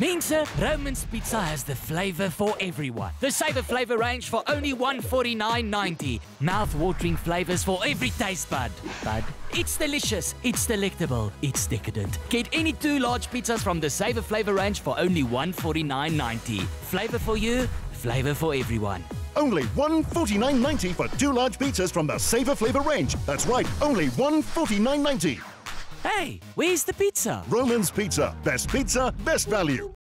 Mense, Roman's Pizza has the flavor for everyone. The SAVA FLAVA range for only $149.90. Mouth-watering flavors for every taste bud. It's delicious, it's delectable, it's decadent. Get any 2 large pizzas from the SAVA FLAVA range for only $149.90. Flavor for you, flavor for everyone. Only $149.90 for 2 large pizzas from the SAVA FLAVA range. That's right, only $149.90. Hey, where's the pizza? Roman's Pizza. Best pizza, best value.